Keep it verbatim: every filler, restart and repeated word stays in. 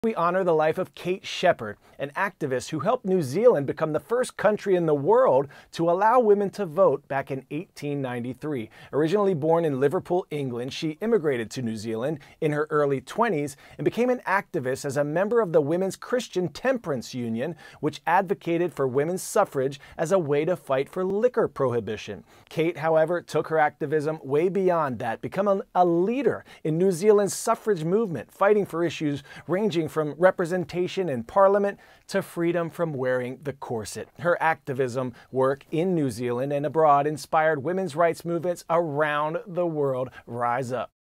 We honor the life of Kate Sheppard, an activist who helped New Zealand become the first country in the world to allow women to vote back in eighteen ninety-three. Originally born in Liverpool, England, she immigrated to New Zealand in her early twenties and became an activist as a member of the Women's Christian Temperance Union, which advocated for women's suffrage as a way to fight for liquor prohibition. Kate, however, took her activism way beyond that, becoming a leader in New Zealand's suffrage movement, fighting for issues ranging from representation in Parliament to freedom from wearing the corset. Her activism work in New Zealand and abroad inspired women's rights movements around the world rise up.